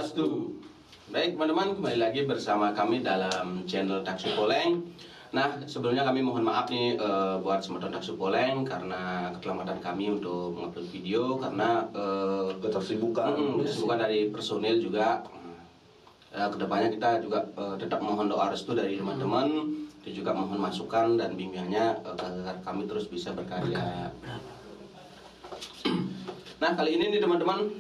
Swastiastu. Baik teman-teman, kembali lagi bersama kami dalam channel Daksu Poleng. Nah, sebelumnya kami mohon maaf nih buat teman-teman Daksu Poleng karena keterlambatan kami untuk mengupload video karena kesibukan dari personil juga. Kedepannya kita juga tetap mohon doa restu dari teman-teman dan juga mohon masukan dan bimbingannya agar kami terus bisa berkarya. Nah, kali ini nih teman-teman,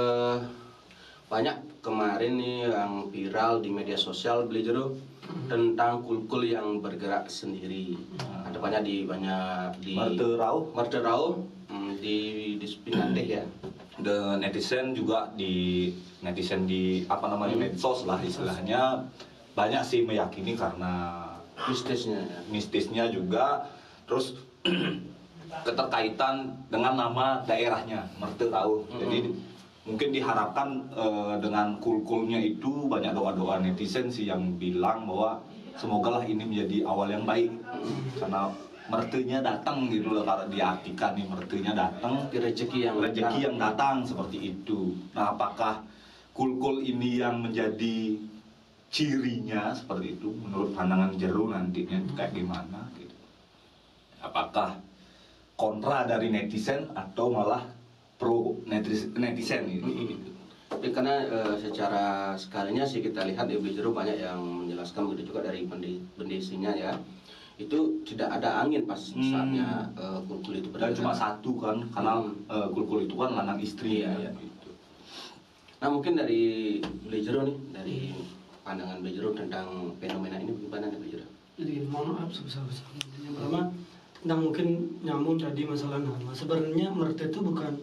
banyak kemarin nih yang viral di media sosial Belijero tentang kulkul yang bergerak sendiri. Tepatnya di banyak di Marterau di Spinateh ya. Dan netizen juga di apa namanya medsos lah istilahnya, banyak sih meyakini karena mistisnya juga, terus keterkaitan dengan nama daerahnya Marterau. Jadi mungkin diharapkan dengan kulkulnya itu banyak doa-doa netizen sih yang bilang bahwa semogalah ini menjadi awal yang baik karena mertunya datang gitu loh, karena diartikan nih mertunya datang, rezeki yang datang seperti itu. Nah, apakah kulkul ini yang menjadi cirinya seperti itu menurut pandangan Jero nantinya kayak gimana gitu? Apakah kontra dari netizen atau malah pro netizen ini? Karena secara sekalinya sih kita lihat di Belijero banyak yang menjelaskan, begitu juga dari pendesinya ya, itu tidak ada angin pas saatnya kulkul itu bergerak. Dan cuma satu kan, karena kulkul itu kan lanang istri ya. Gitu. Nah, mungkin dari Belijero nih, dari pandangan Belijero tentang fenomena ini bagaimana nih Belijero? Jadi mohon maaf sebesar-besarnya. Yang pertama tentang mungkin nyambung tadi masalah nama. Sebenarnya mertu itu bukan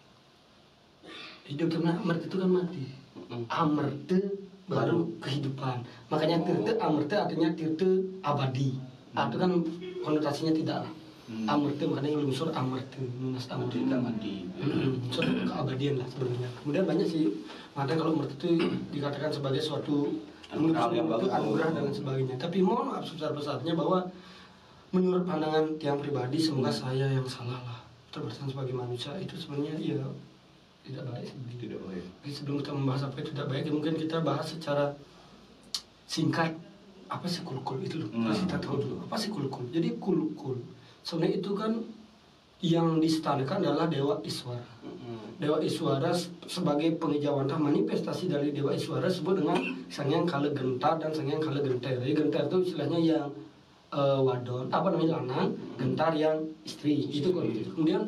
hidup, karena mertu itu kan mati. Amerte baru kehidupan. Makanya tirte amerte artinya tirte abadi. Itu kan konotasinya tidak lah. Amerte makanya lungsur amerte, lunas amerte mati. Suatu keabadian lah sebenarnya. Kemudian banyak sih makanya kalau mertu itu dikatakan sebagai suatu anugerah dan sebagainya. Tapi mohon maaf sebesar-besarnya bahwa menurut pandangan tiang pribadi, semoga saya yang salah lah, terbersan sebagai manusia, itu sebenarnya ya tidak baik sebenarnya. Tidak baik. Jadi sebelum kita membahas apa itu tidak baik, ya mungkin kita bahas secara singkat apa sih kulkul itu loh. Kita tahu dulu apa sih kulkul. Jadi kulkul sebenarnya itu kan yang disetarakan adalah Dewa Iswara. Dewa Iswara sebagai pengejawantah manifestasi dari Dewa Iswara disebut dengan Sang Hyang Kala Gentar dan Sang Hyang Kala Genter. Jadi Genter itu istilahnya yang wadon, apa namanya lanang, Gentar yang istri. Itu kalau gitu. Kemudian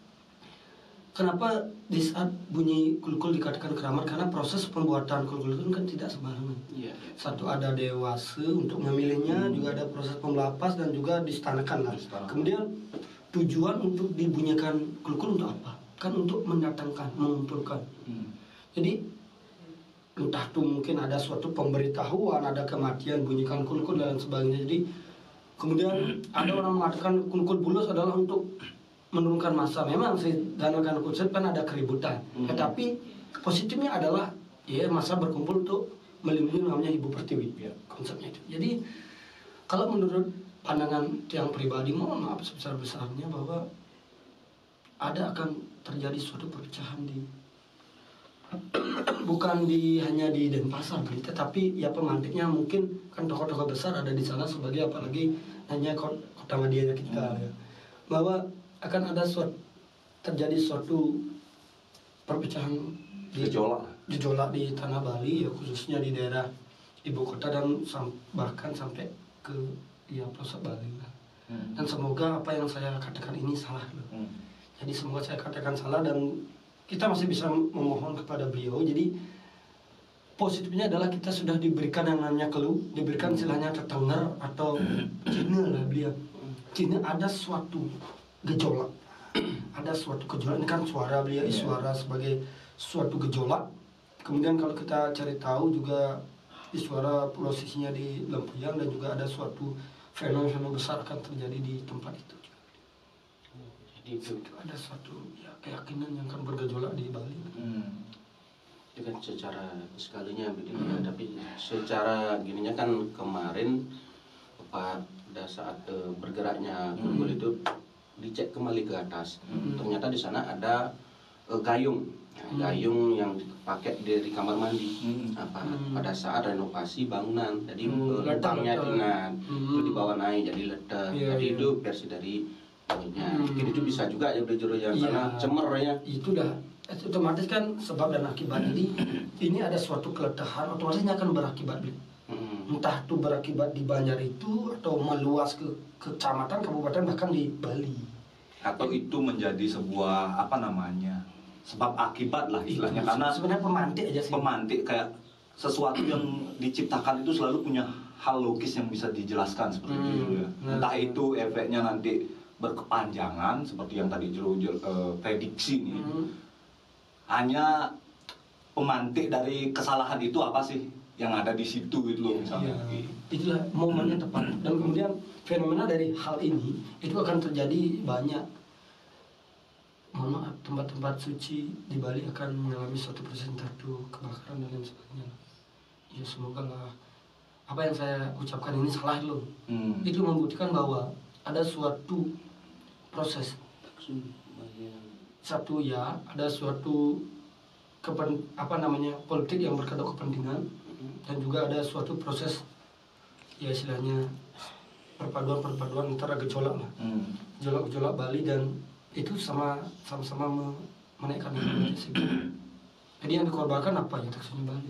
kenapa di saat bunyi kulkul dikatakan keramat? Karena proses pembuatan kulkul itu kan tidak sembarangan. Satu ada dewasa untuk memilihnya, juga ada proses pemelapas dan juga disetanakan lah. Kemudian tujuan untuk dibunyikan kulkul untuk apa? Kan untuk mendatangkan, mengumpulkan. Jadi entah tuh mungkin ada suatu pemberitahuan, ada kematian, bunyikan kulkul dan sebagainya. Jadi kemudian ada orang mengatakan kulkul bulus adalah untuk menurunkan massa. Memang sih dalam konsep kan ada keributan. Tetapi positifnya adalah ya massa berkumpul untuk melindungi namanya Ibu Pertiwi. Konsepnya itu. Jadi kalau menurut pandangan yang pribadi, mohon maaf sebesar-besarnya bahwa ada akan terjadi suatu perpecahan di bukan hanya di Denpasar, tetapi ya pemantiknya mungkin kan tokoh-tokoh besar ada di sana, sebagai apalagi hanya kota Madianya kita ya. Bahwa akan ada terjadi suatu perpecahan gejolak di tanah Bali ya, khususnya di daerah ibu kota dan bahkan sampai ke pelosok Bali lah. Dan semoga apa yang saya katakan ini salah loh. Jadi semoga saya katakan salah dan kita masih bisa memohon kepada beliau. Jadi positifnya adalah kita sudah diberikan yang namanya clue, diberikan istilahnya ketenger atau cina lah beliau. Cina ada suatu gejolak. Ada suatu gejolak, ini kan suara beliau, Iswara sebagai suatu gejolak. Kemudian kalau kita cari tahu juga Iswara posisinya di Lempuyang dan juga ada suatu fenomena besar akan terjadi di tempat itu. Jadi itu ada suatu keyakinan yang akan bergejolak di Bali. Itu kan secara sekalinya begitu ya, tapi secara gininya kan kemarin pada saat bergeraknya kulkul itu dicek kembali ke atas. Ternyata di sana ada gayung Nah, gayung yang dipakai di kamar mandi pada saat renovasi bangunan, jadi lubangnya itu dibawa naik jadi ledak, jadi itu versi dari gayungnya. Mungkin itu bisa juga ya bro ya, karena cemer ya. Itu dah otomatis kan sebab dan akibat. Jadi ini ada suatu keletahan, otomatisnya akan berakibat. Entah itu berakibat di Banjar itu atau meluas ke kecamatan, kabupaten, bahkan di Bali. Atau itu menjadi sebuah apa namanya, sebab akibat lah istilahnya, karena sebenarnya pemantik aja sih. Pemantik kayak sesuatu yang diciptakan itu selalu punya hal logis yang bisa dijelaskan seperti itu ya. Entah itu efeknya nanti berkepanjangan seperti yang tadi Jero prediksi nih. Hanya pemantik dari kesalahan itu apa sih yang ada di situ itu loh misalnya. Itulah momennya tepat. Dan kemudian fenomena dari hal ini itu akan terjadi banyak. Mohon maaf, tempat-tempat suci di Bali akan mengalami suatu proses tertentu, kebakaran dan lain sebagainya. Ya semoga lah apa yang saya ucapkan ini salah loh. Itu membuktikan bahwa ada suatu proses. Satu ya, ada suatu politik yang berkedok kepentingan, dan juga ada suatu proses ya istilahnya perpaduan antara gejolak lah, gejolak Bali, dan itu sama-sama menaikkan nilai. Jadi yang dikorbankan apa ya, taksinya Bali.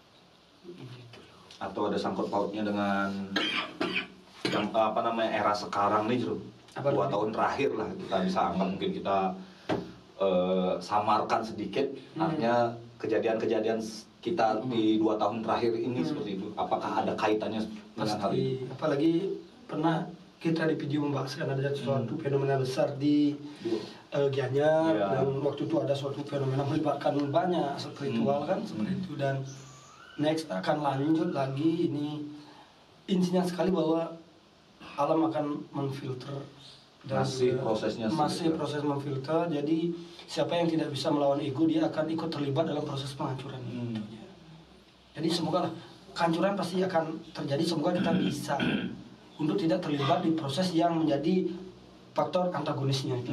Atau ada sangkut pautnya dengan yang era sekarang nih Jero. 2 tahun terakhir lah kita bisa anggap, mungkin kita samarkan sedikit, artinya kejadian-kejadian kita di 2 tahun terakhir ini seperti itu. Apakah ada kaitannya dengan hal ini? Apalagi pernah kita di video membahaskan ada suatu fenomena besar di Gianyar, dan waktu itu ada suatu fenomena melibatkan banyak spiritual kan seperti itu, dan next akan lanjut lagi. Ini intinya sekali bahwa alam akan menfilter, dan masih proses memfilter. Jadi siapa yang tidak bisa melawan ego, dia akan ikut terlibat dalam proses penghancuran itu. Jadi semoga kehancuran pasti akan terjadi, semoga kita bisa untuk tidak terlibat di proses yang menjadi faktor antagonisnya itu.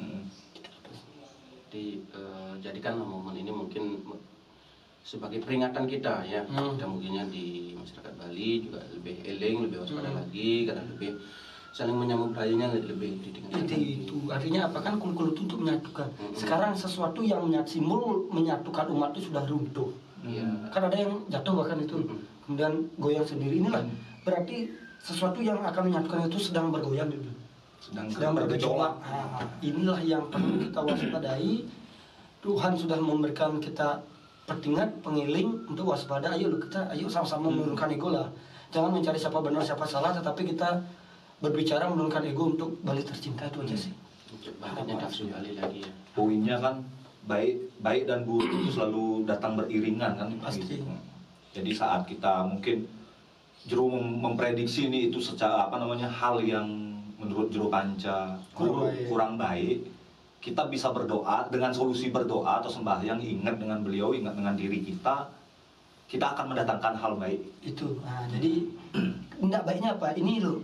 Jadi jadikanlah momen ini mungkin sebagai peringatan kita ya, dan mungkinnya di masyarakat Bali juga lebih eling, lebih waspada lagi, karena lebih saling menyambung rayunya lebih ditingkatkan. Itu artinya apa kan, kul itu untuk menyatukan. Sekarang sesuatu yang simbol menyatukan umat itu sudah runtuh. Kan ada yang jatuh bahkan itu, kemudian goyang sendiri. Inilah berarti sesuatu yang akan menyatukan itu sedang bergoyang dulu, sedang bergejolak. Inilah yang perlu kita waspadai. Tuhan sudah memberikan kita pertingat, pengiling untuk waspada. Ayo sama-sama menurunkan ego lah. Jangan mencari siapa benar siapa salah, tetapi kita berbicara menurunkan ego untuk Bali tercinta. Itu aja sih. Baliknya nafsu Bali lagi ya. Poinnya kan baik dan buruk itu selalu datang beriringan kan. Pasti. Jadi saat kita mungkin Jero memprediksi ini itu secara hal yang menurut Jero Panca kurang baik, kita bisa berdoa dengan solusi berdoa atau sembahyang, ingat dengan beliau, ingat dengan diri kita akan mendatangkan hal baik itu. Jadi tidak baiknya apa ini loh,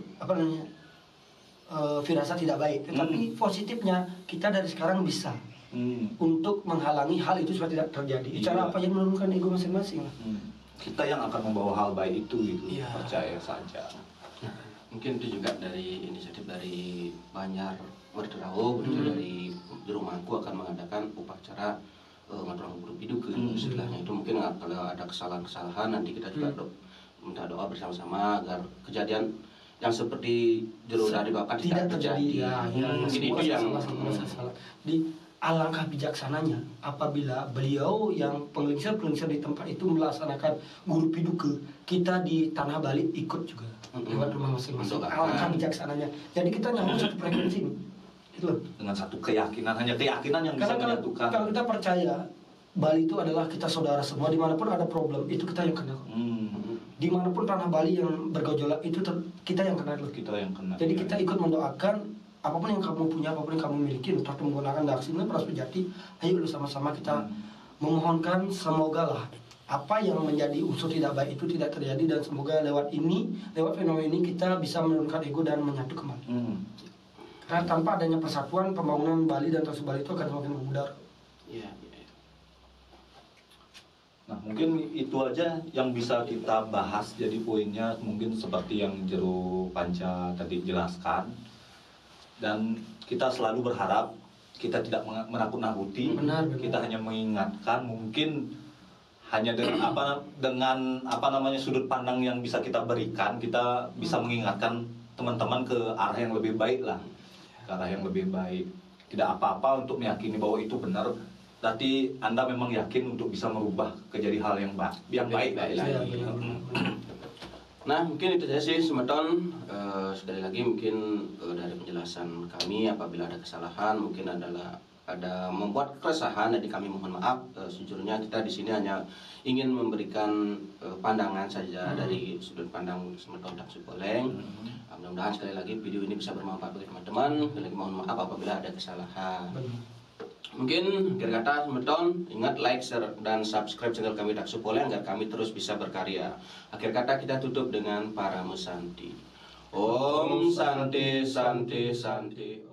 firasat tidak baik, tetapi positifnya kita dari sekarang bisa untuk menghalangi hal itu supaya tidak terjadi. Cara apa yang menurunkan ego masing-masing lah. Kita yang akan membawa hal baik itu gitu. Percaya saja. Mungkin itu juga dari inisiatif dari Banjar Merderau, dari Jero Mangku akan mengadakan upacara ngaturang guru pidukeun istilahnya. Itu mungkin kalau ada kesalahan-kesalahan nanti kita juga minta doa bersama-sama agar kejadian yang seperti Jero tadi Bapak tidak terjadi. Mungkin itu yang di alangkah bijaksananya apabila beliau yang penglingsir di tempat itu melaksanakan guru piduke, kita di tanah Bali ikut juga lewat rumah masing-masing. Alangkah bijaksananya. Jadi kita nyambung satu frekuensi itu loh. Dengan satu keyakinan, hanya keyakinan yang bisa menyatukan. Kalau kita percaya Bali itu adalah kita saudara semua, dimanapun ada problem itu kita yang kena. Dimanapun tanah Bali yang bergejolak itu kita yang kena. Jadi kita ikut mendoakan apapun yang kamu punya, apapun yang kamu miliki, entah itu menggunakan Daksina, Peras Pejati, ayo sama-sama kita memohonkan semoga lah apa yang menjadi unsur tidak baik itu tidak terjadi, dan semoga lewat fenomena ini kita bisa menurunkan ego dan menyatu kembali. Karena tanpa adanya persatuan, pembangunan Bali dan Taksih Bali itu akan semakin memudar. Nah, mungkin itu aja yang bisa kita bahas. Jadi poinnya mungkin seperti yang Jero Panca tadi jelaskan. Dan kita selalu berharap kita tidak menakut-nakuti. Benar. Kita hanya mengingatkan, mungkin hanya dengan apa namanya sudut pandang yang bisa kita berikan, kita bisa mengingatkan teman-teman ke arah yang lebih baik lah. Ke arah yang lebih baik. Tidak apa-apa untuk meyakini bahwa itu benar. Berarti Anda memang yakin untuk bisa merubah menjadi hal yang baik Baik Iya, lagi. benar. Nah, mungkin itu saja sih Semeton. Sekali lagi mungkin dari penjelasan kami apabila ada kesalahan mungkin ada membuat keresahan, jadi kami mohon maaf. Sejujurnya kita di sini hanya ingin memberikan pandangan saja dari sudut pandang Semeton Taksi Poleng. Mudah-mudahan sekali lagi video ini bisa bermanfaat bagi teman-teman. Sekali lagi mohon maaf apabila ada kesalahan. Mungkin akhir kata Semeton, ingat like, share, dan subscribe channel kami Taksi Poleng agar kami terus bisa berkarya. Akhir kata kita tutup dengan Paramesanti. Om Santi Santi Santi.